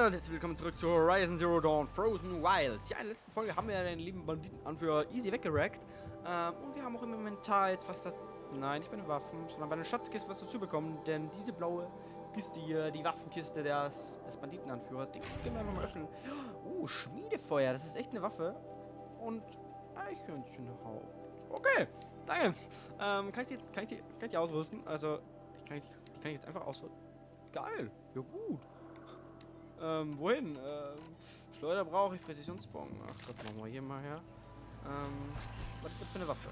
und herzlich willkommen zurück zu Horizon Zero Dawn Frozen Wilds. Ja, in der letzten Folge haben wir ja den lieben Banditenanführer easy weggerackt. Und wir haben auch im Inventar jetzt was das... Nein, nicht bei den Waffen, sondern bei den Schatzkisten was dazu bekommen. Denn diese blaue Kiste hier, die Waffenkiste des Banditenanführers, die können wir einfach mal öffnen. Oh, Schmiedefeuer, das ist echt eine Waffe. Und Eichhörnchenhaupt. Okay, danke. Kann ich die ausrüsten? Also, die kann ich jetzt einfach ausrüsten. Geil, ja gut. Wohin? Schleuder brauche ich, Präzisionsbogen. Ach Gott, machen wir hier mal her. Was ist das für eine Waffe?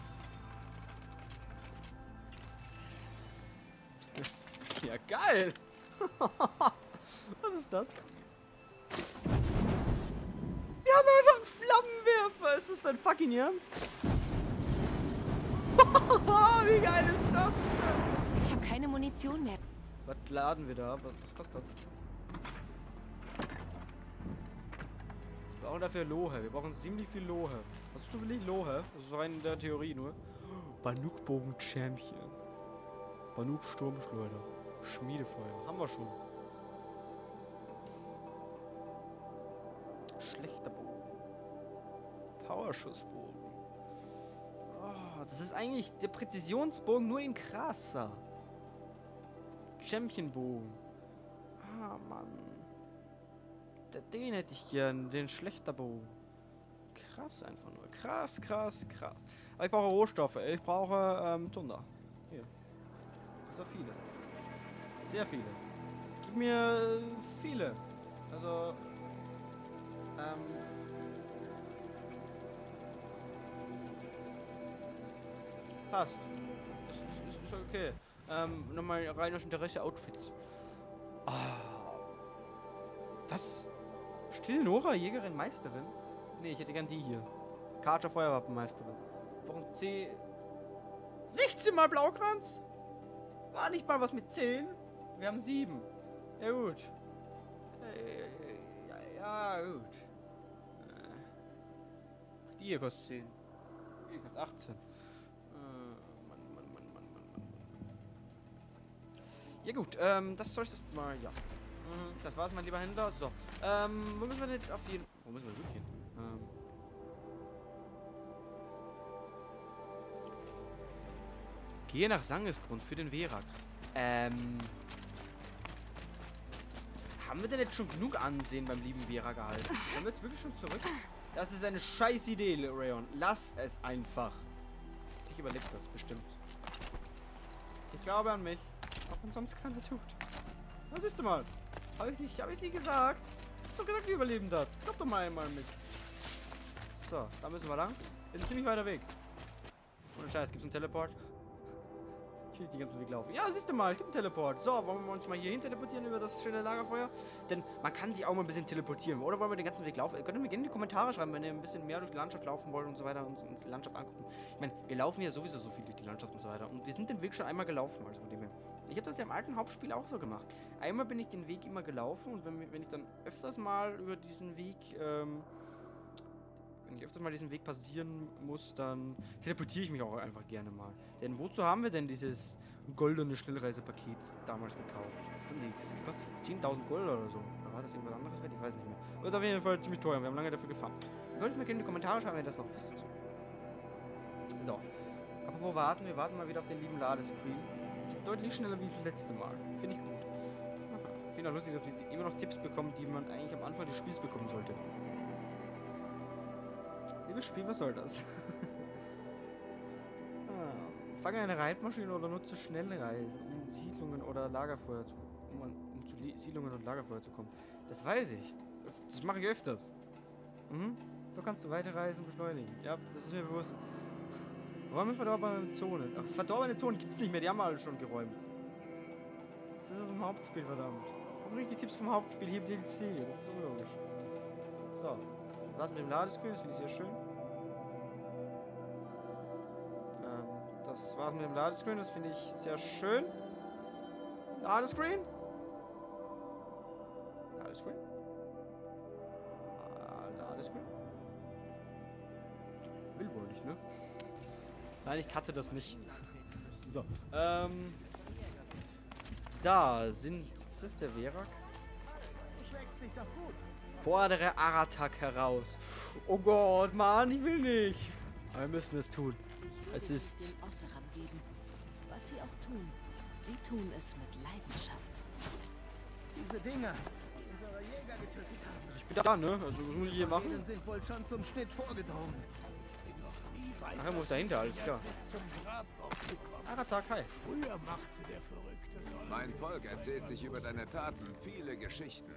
Ja, geil! Was ist das? Wir haben einfach einen Flammenwerfer! Ist das dein fucking Ernst? Wie geil ist das denn? Ich habe keine Munition mehr. Was laden wir da? Was kostet das? Wir brauchen dafür Lohe. Wir brauchen ziemlich viel Lohe. Was ist zufällig Lohe? Das ist rein in der Theorie nur. Banukbogen Champion. Banuk Sturmschleuder. Schmiedefeuer. Haben wir schon. Schlechter Bogen. Powerschussbogen. Oh, das ist eigentlich der Präzisionsbogen nur in krasser. Championbogen. Ah, Mann. Den hätte ich gern. Den schlechter Bogen. Krass einfach nur. Krass, krass, krass. Aber ich brauche Rohstoffe. Ich brauche Zunder. Hier. So viele. Sehr viele. Gib mir viele. Also, passt. Ist okay. Nochmal rein aus Interesse Outfits. Ah. Was? Stille Nora, Jägerin, Meisterin? Nee, ich hätte gern die hier. Karcher Feuerwappenmeisterin. Wir brauchen C. 16 mal Blaukranz? War nicht mal was mit 10? Wir haben 7. Ja gut. Ja gut. Die hier kostet 10. Die hier kostet 18. Mann. Ja gut, das soll ich erstmal, ja. Das war's, mein lieber Händler. So, wo müssen wir denn jetzt auf jeden... Wo müssen wir wirklich hin? Gehe nach Sangesgrund für den Verak. Haben wir denn jetzt schon genug Ansehen beim lieben Verak gehalten? Können wir jetzt wirklich schon zurück? Das ist eine scheiß Idee, Rayon. Lass es einfach. Ich überlebe das bestimmt. Ich glaube an mich. Auch wenn sonst keiner tut. Was ist denn mal? Hab ich's nicht gesagt? Ich hab doch gesagt, wir überleben das. Glaub doch mal einmal an mich. So, da müssen wir lang. Wir sind ziemlich weiter Weg. Ohne Scheiß, gibt's einen Teleport? Ich will nicht den ganzen Weg laufen. Ja, siehst du mal, es gibt einen Teleport. So, wollen wir uns mal hier hin teleportieren über das schöne Lagerfeuer? Denn man kann sich auch mal ein bisschen teleportieren. Oder wollen wir den ganzen Weg laufen? Ihr könnt mir gerne in die Kommentare schreiben, wenn ihr ein bisschen mehr durch die Landschaft laufen wollt und so weiter und uns die Landschaft angucken. Ich meine, wir laufen ja sowieso so viel durch die Landschaft und so weiter. Und wir sind den Weg schon einmal gelaufen, also von dem her. Ich habe das ja im alten Hauptspiel auch so gemacht. Einmal bin ich den Weg immer gelaufen und wenn ich dann öfters mal über diesen Weg, wenn ich öfters mal diesen Weg passieren muss, dann teleportiere ich mich auch einfach gerne mal. Denn wozu haben wir denn dieses goldene Schnellreisepaket damals gekauft? Was sind die? Das kostet 10.000 Gold oder so. Oder war das irgendwas anderes wert? Ich weiß nicht mehr. Aber ist auf jeden Fall ziemlich teuer. Wir haben lange dafür gefahren. Ihr könnt mir gerne in die Kommentare schreiben, wenn ihr das noch wisst. So. Apropos warten. Wir warten mal wieder auf den lieben Ladescreen. Deutlich schneller wie das letzte Mal. Finde ich gut. Ich finde auch lustig, dass wir immer noch Tipps bekommen, die man eigentlich am Anfang des Spiels bekommen sollte. Liebes Spiel, was soll das? Fange eine Reitmaschine oder nutze Schnellreisen, um Siedlungen oder Lagerfeuer zu, zu Siedlungen und Lagerfeuer zu kommen. Das weiß ich. Das mache ich öfters. So kannst du weiterreisen und beschleunigen. Ja, das ist mir bewusst. Warum mit verdorbene Zone? Ach, das verdorbene Zone gibt's nicht mehr, die haben wir alle schon geräumt. Das ist es im Hauptspiel, verdammt. Warum nicht die Tipps vom Hauptspiel hier im DLC? Das ist unlogisch. So. Was mit dem Ladescreen? Das finde ich sehr schön. Das war's mit dem Ladescreen. Das finde ich sehr schön. Ladescreen? Ladescreen? Ladescreen? Will wohl nicht, ne? Nein, ich cutte das nicht. So, da sind... Ist das der Verak? sich doch gut. Fordere Aratak heraus. Oh Gott, Mann, ich will nicht. Aber wir müssen es tun. Es ist... den Osseram geben. Was sie auch tun, sie tun es mit Leidenschaft. Diese Dinger, die unsere Jäger getötet haben. Ich bin da, ne? Also, was muss ich hier machen? Denen sind wohl schon zum Schnitt vorgedrungen. Ach, er muss dahinter, alles klar. Aratak, hi. Früher machte der Verrückte so. Mein Volk erzählt sich über deine Taten viele Geschichten.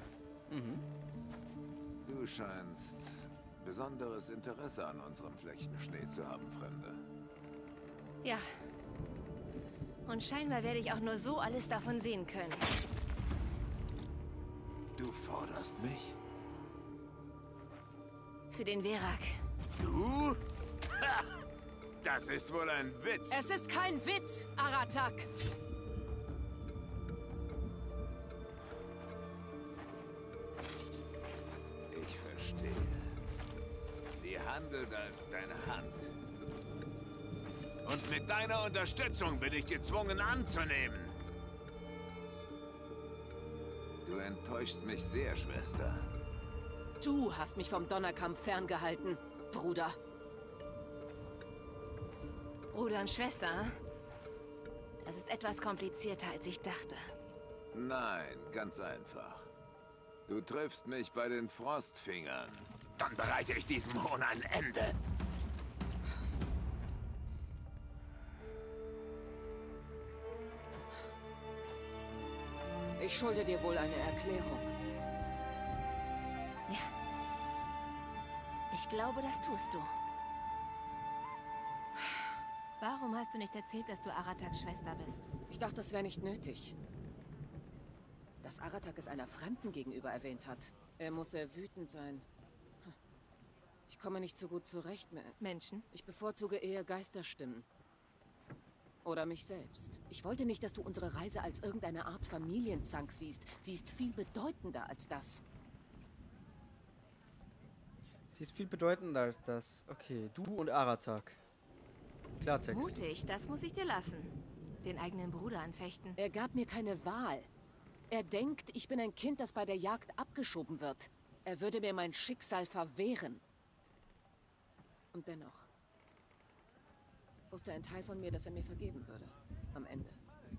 Du scheinst besonderes Interesse an unserem Flechten-Schnee zu haben, Fremde. Ja. Und scheinbar werde ich auch nur so alles davon sehen können. Du forderst mich? Für den Verak. Du? Ha! Das ist wohl ein Witz. Es ist kein Witz, Aratak. Ich verstehe. Sie handelt als deine Hand. Und mit deiner Unterstützung bin ich gezwungen anzunehmen. Du enttäuschst mich sehr, Schwester. Du hast mich vom Donnerkampf ferngehalten, Bruder. Bruder und Schwester, hm? Das ist etwas komplizierter, als ich dachte. Nein, ganz einfach. Du triffst mich bei den Frostfingern. Dann bereite ich diesem Hohn ein Ende. Ich schulde dir wohl eine Erklärung. Ja. Ich glaube, das tust du. Warum hast du nicht erzählt, dass du Arataks Schwester bist? Ich dachte, das wäre nicht nötig. Dass Aratak es einer Fremden gegenüber erwähnt hat. Er muss sehr wütend sein. Ich komme nicht so gut zurecht mit Menschen? Ich bevorzuge eher Geisterstimmen. Oder mich selbst. Ich wollte nicht, dass du unsere Reise als irgendeine Art Familienzank siehst. Sie ist viel bedeutender als das. Sie ist viel bedeutender als das. Okay, du und Aratak. Klartext. Mutig, das muss ich dir lassen. Den eigenen Bruder anfechten. Er gab mir keine Wahl. Er denkt, ich bin ein Kind, das bei der Jagd abgeschoben wird. Er würde mir mein Schicksal verwehren. Und dennoch wusste ein Teil von mir, dass er mir vergeben würde. Am Ende.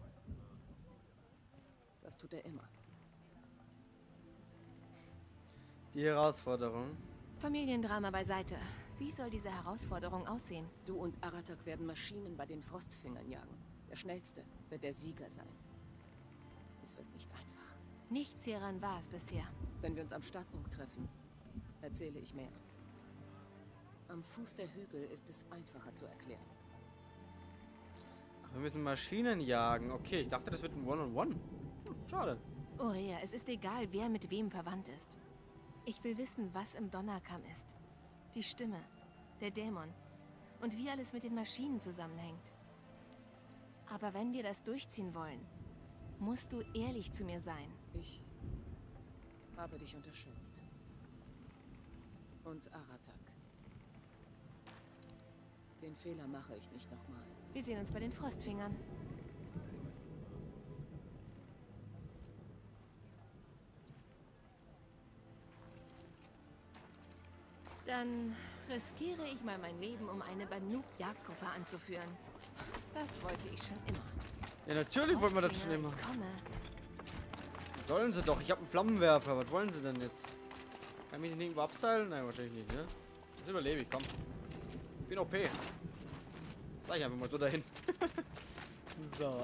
Das tut er immer. Die Herausforderung. Familiendrama beiseite. Wie soll diese Herausforderung aussehen? Du und Aratak werden Maschinen bei den Frostfingern jagen. Der Schnellste wird der Sieger sein. Es wird nicht einfach. Nichts hieran war es bisher. Wenn wir uns am Startpunkt treffen, erzähle ich mehr. Am Fuß der Hügel ist es einfacher zu erklären. Ach, wir müssen Maschinen jagen. Okay, ich dachte, das wird ein One-on-One. Schade. Orea, es ist egal, wer mit wem verwandt ist. Ich will wissen, was im Donnerkamm ist. Die Stimme, der Dämon und wie alles mit den Maschinen zusammenhängt. Aber wenn wir das durchziehen wollen, musst du ehrlich zu mir sein. Ich habe dich unterstützt. Und Aratak. Den Fehler mache ich nicht nochmal. Wir sehen uns bei den Frostfingern. Dann riskiere ich mal mein Leben, um eine Banuk-Jagdgruppe anzuführen. Das wollte ich schon immer. Ja, natürlich wollen wir das schon immer. Ich komme. Sollen sie doch. Ich habe einen Flammenwerfer. Was wollen sie denn jetzt? Kann ich mich nicht irgendwo abseilen? Nein, wahrscheinlich nicht, ne? Das überlebe ich, komm. Ich bin OP. Sag ich einfach mal so dahin. So,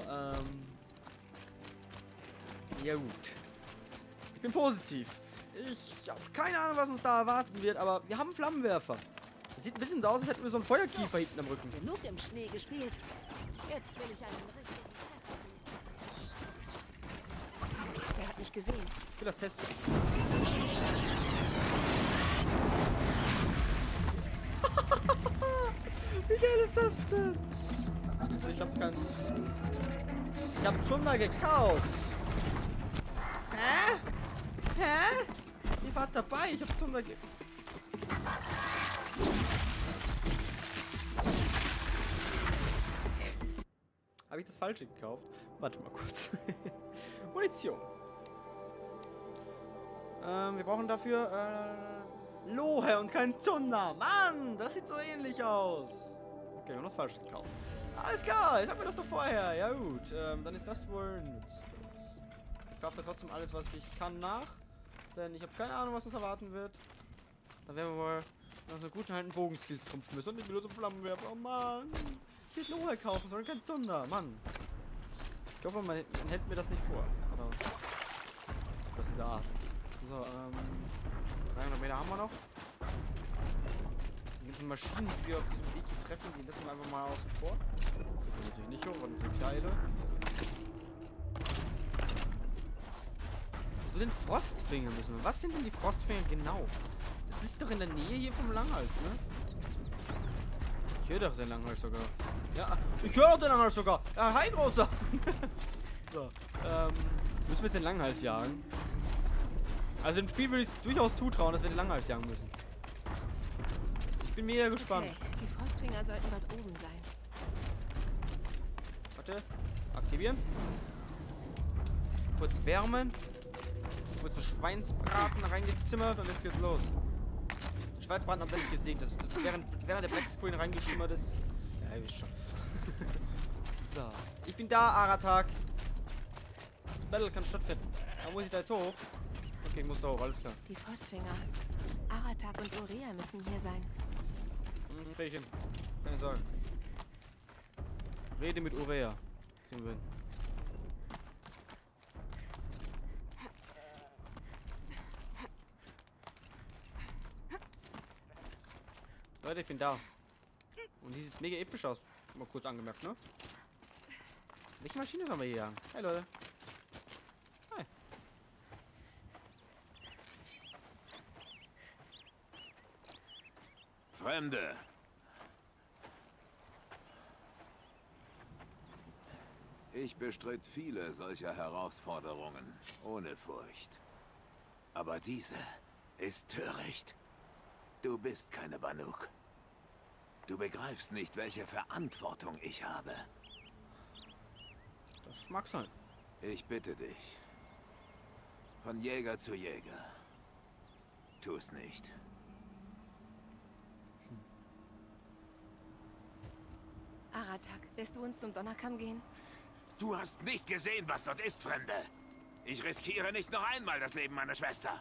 ja gut. Ich bin positiv. Ich habe keine Ahnung, was uns da erwarten wird, aber wir haben einen Flammenwerfer. Das sieht ein bisschen so aus, als hätten wir so einen Feuerkiefer hinten am Rücken. Genug im Schnee gespielt. Jetzt will ich einen richtigen Treffer sehen. Er hat mich gesehen. Ich will das testen. Wie geil ist das denn? Also ich habe keinen... Ich habe Zunder gekauft. Hä? Hä? Ihr wart dabei. Ich habe Zunder gekauft. Habe ich das Falsche gekauft? Warte mal kurz. Munition. Wir brauchen dafür, Lohe und kein Zunder. Mann, das sieht so ähnlich aus. Okay, wir haben das falsch gekauft. Alles klar, jetzt haben wir das doch vorher. Ja gut, dann ist das wohl nutzlos. Ich kaufe da trotzdem alles, was ich kann, nach. Denn ich habe keine Ahnung, was uns erwarten wird. Dann werden wir wohl nach einer guten alten Bogenskill trumpfen müssen und nicht bloß um Flammen werfen. Oh Mann. Ich hätte Lohe kaufen sollen, kein Zunder. Mann. Ich hoffe, man hält mir das nicht vor. Oder was in der Art. So, 300 Meter haben wir noch. Die ganzen Maschinen, die wir auf diesem Weg hier treffen, die lassen wir einfach mal außen vor. Das ist natürlich nicht hoch, weil natürlich Teile. Zu den Frostfingern müssen wir. Was sind denn die Frostfinger genau? Das ist doch in der Nähe hier vom Langhals, ne? Ich höre doch den Langhals sogar. Ja, ich höre den Langhals sogar. Ja, hi, Großer. So, müssen wir jetzt den Langhals jagen? Also im Spiel würde ich es durchaus zutrauen, dass wir den Langhals jagen müssen. Ich bin mega gespannt. Okay, die Frostfinger sollten dort oben sein. Warte, aktivieren. Kurz wärmen. Kurz einen Schweinsbraten reingezimmert und jetzt geht's los. Den Schweinsbraten habt ihr nicht gesehen. Das während der Black Screen reingeschimmert ist. Ja, ihr wisst schon. So. Ich bin da, Aratak. Das Battle kann stattfinden. Da muss ich da jetzt hoch. Okay, ich muss da hoch, alles klar. Die Frostfinger. Aratak und Urea müssen hier sein. Krieg ich hin. Keine Sorge. Rede mit Urea. Kriegen wir hin. Leute, ich bin da. Und die sieht mega episch aus. Mal kurz angemerkt, ne? Welche Maschine sollen wir hier jagen? Hey, Leute. Hi. Fremde. Ich bestritt viele solcher Herausforderungen ohne Furcht. Aber diese ist töricht. Du bist keine Banuk. Du begreifst nicht, welche Verantwortung ich habe. Das mag sein. Ich bitte dich. Von Jäger zu Jäger. Tu es nicht. Aratak, lässt du uns zum Donnerkamm gehen? Du hast nicht gesehen, was dort ist, Fremde. Ich riskiere nicht noch einmal das Leben meiner Schwester.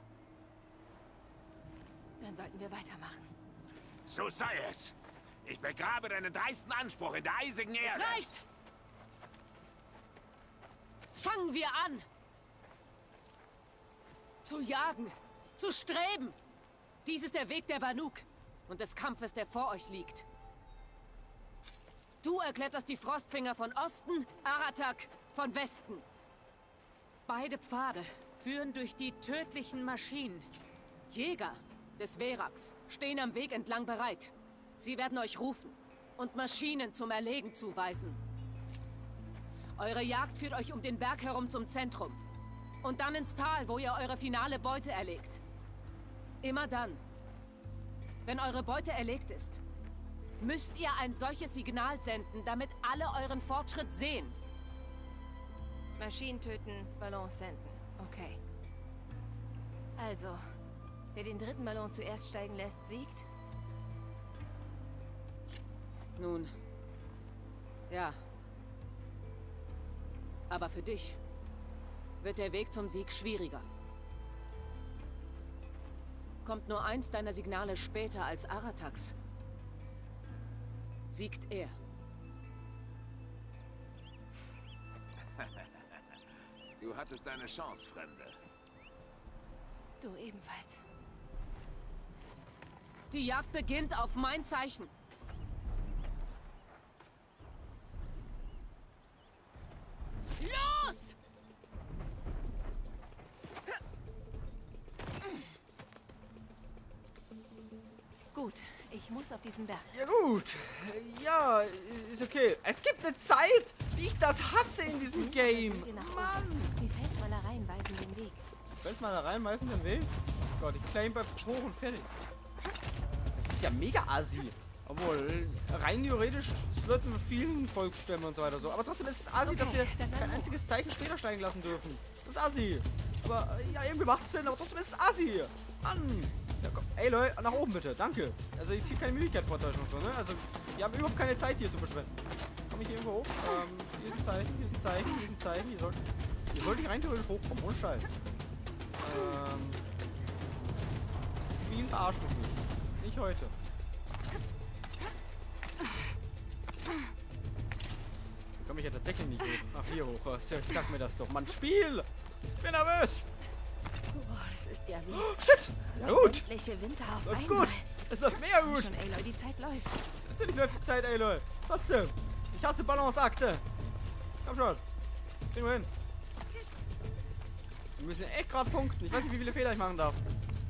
Dann sollten wir weitermachen. So sei es. Ich begrabe deinen dreisten Anspruch in der eisigen Erde. Es reicht! Fangen wir an! Zu jagen, zu streben! Dies ist der Weg der Banuk und des Kampfes, der vor euch liegt. Du erkletterst die Frostfinger von Osten, Aratak von Westen. Beide Pfade führen durch die tödlichen Maschinen. Jäger des Verax stehen am Weg entlang bereit. Sie werden euch rufen und Maschinen zum Erlegen zuweisen. Eure Jagd führt euch um den Berg herum zum Zentrum. Und dann ins Tal, wo ihr eure finale Beute erlegt. Immer dann, wenn eure Beute erlegt ist, müsst ihr ein solches Signal senden, damit alle euren Fortschritt sehen. Maschinen töten, Ballons senden. Okay. Also, wer den dritten Ballon zuerst steigen lässt, siegt? Nun, ja. Aber für dich wird der Weg zum Sieg schwieriger. Kommt nur eins deiner Signale später als Arataks, siegt er. Du hattest deine Chance, Fremde. Du ebenfalls. Die Jagd beginnt auf mein Zeichen. Los! Gut, ich muss auf diesen Berg. Ja gut. Ja, ist okay. Es gibt eine Zeit, wie ich das hasse in diesem Game. Mann. Die Felsmalereien weisen den Weg. Felsmalereien weisen den Weg? Oh Gott, ich claim bei hoch und fertig. Das ist ja mega assi. Obwohl, rein theoretisch, es wird mit vielen Volksstämmen und so weiter so. Aber trotzdem ist es assi, dass wir kein einziges Zeichen später steigen lassen dürfen. Das ist assi. Aber ja, irgendwie macht's Sinn, aber trotzdem ist es assi hier. Mann. Ja, komm. Ey Leute, nach oben bitte, danke. Also ich ziehe keine Müdigkeit vortäuschen und so, ne? Also wir haben überhaupt keine Zeit hier zu verschwenden. Komm ich hier irgendwo hoch? Hier ist ein Zeichen, hier ist ein Zeichen, hier ist ein Zeichen. Hier sollte ich rein theoretisch hochkommen, ohne Scheiß. Spiel verarscht mich nicht. Nicht heute. Hier komme ich ja tatsächlich nicht hoch. Ach, hier hoch. Sag mir das doch. Mann, Spiel! Ich bin nervös! Oh, das ist ja wie Shit! Ja, gut! sämtliche Winter auf Läuft einmal. gut! Es läuft mega Komm gut! schon, Aloy, die Zeit läuft. Natürlich läuft die Zeit, ey Leute. Trotzdem. Ich hasse Balanceakte. Komm schon. Kriegen wir hin. Wir müssen echt gerade punkten. Ich weiß nicht, wie viele Fehler ich machen darf.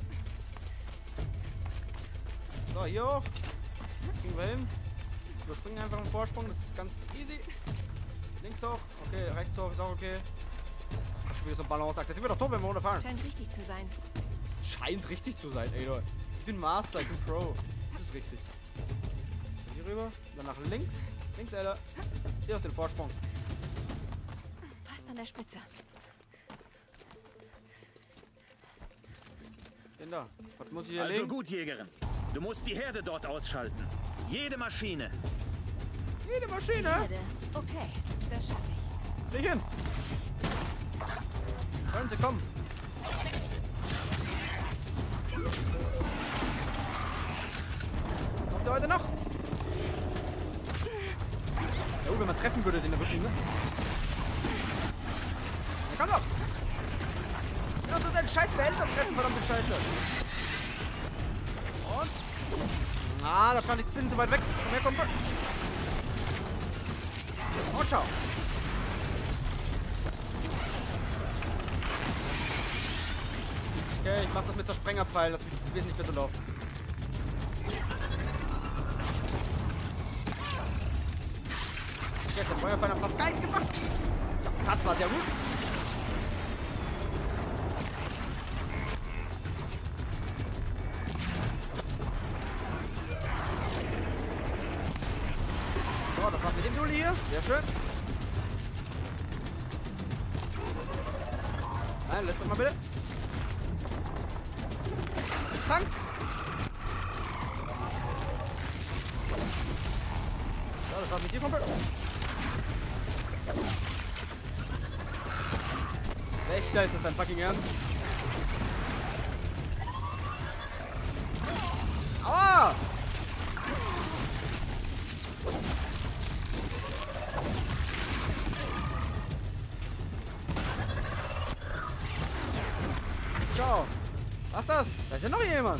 So, hier hoch. Kriegen wir hin. Wir springen einfach im Vorsprung. Das ist ganz easy. Links hoch. Okay, rechts hoch ist auch okay. Ach, schon wieder so ein Balanceakt. Das sind wir doch tot, wenn wir runterfahren. Scheint richtig zu sein. Scheint richtig zu sein, ey Leute. Ich bin Master, ich bin Pro. Das ist richtig. Hier rüber, dann nach links. Links, Alter. Hier auf den Vorsprung. Fast an der Spitze. Den da. Was muss ich hier Also legen? gut, Jägerin. Du musst die Herde dort ausschalten. Jede Maschine. Jede Maschine. Erde. Okay, das schaffe ich. Krieg hin. Wollen Sie kommen? Kommt ihr heute noch? Ja, wenn man treffen würde, den Rücken, ne? Ja, komm doch! Ja, so seinen scheiß Behälter treffen, verdammte Scheiße! Und? Ah, da stand die Spinnen so weit weg. Komm her, komm. Und schau! Okay, ich mach das mit Zersprengerpfeilen, das wird wesentlich besser laufen. Jetzt, der Feuerpfeil hat fast gar nichts gebracht. Ja, das war sehr gut. So, das war's mit dem Dulli hier. Sehr schön. Nein, lass das mal bitte. Tank! So, das war mit dir, Kumpel. Wächter, ist das dein fucking Ernst? Aua! Ciao! Was das? Da ist ja noch jemand!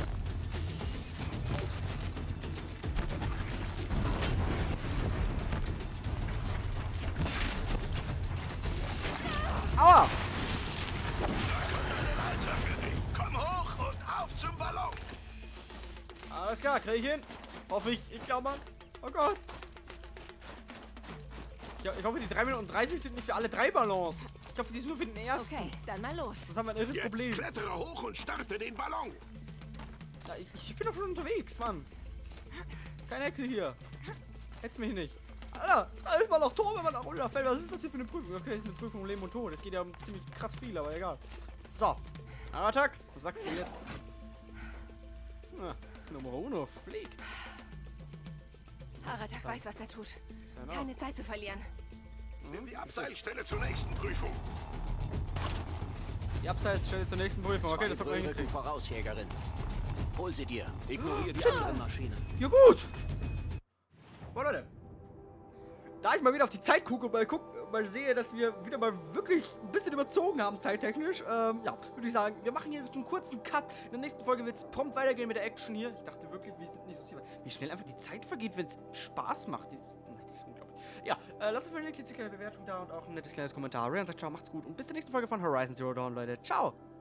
Aua! Komm hoch und auf zum Ballon. Alles klar, krieg ich hin. Hoffe ich. Ich glaube mal. Oh Gott. Ich hoffe, die 3 Minuten 30 sind nicht für alle 3 Ballons. Ich hoffe, die sind nur für den ersten. Okay, dann mal los. Das haben wir ein irres Jetzt Problem. klettere hoch und starte den Ballon. Ja, ich bin doch schon unterwegs, Mann. Kein Heckel hier. Hätt's mich nicht. Alter, da ist man noch tot, wenn man da runterfällt. Was ist das hier für eine Prüfung? Okay, das ist eine Prüfung um Leben und Tod. Das geht ja um ziemlich krass viel, aber egal. So. Aratak, was sagst du jetzt? Na, Nummer 1 fliegt. Aratak weiß, was er tut. Genau. Keine Zeit zu verlieren. Nimm die Abseilstelle zur nächsten Prüfung. Die Abseitsstelle zur nächsten Prüfung. Okay, das hat man Rücken hingekriegt. voraus, Jägerin. Hol sie dir. Ignoriere die anderen Maschinen. Ja gut. Boah, Leute. Da ich mal wieder auf die Zeit gucke und mal sehe, dass wir wieder mal wirklich ein bisschen überzogen haben, zeittechnisch, ja, würde ich sagen, wir machen hier jetzt einen kurzen Cut. In der nächsten Folge wird es prompt weitergehen mit der Action hier. Ich dachte wirklich, wir sind nicht so viel. Wie schnell einfach die Zeit vergeht, wenn es Spaß macht. Das ist unglaublich. Ja, lasst uns eine kleine Bewertung da und auch ein nettes kleines Kommentar. Rayan sagt ciao, macht's gut und bis zur nächsten Folge von Horizon Zero Dawn, Leute. Ciao.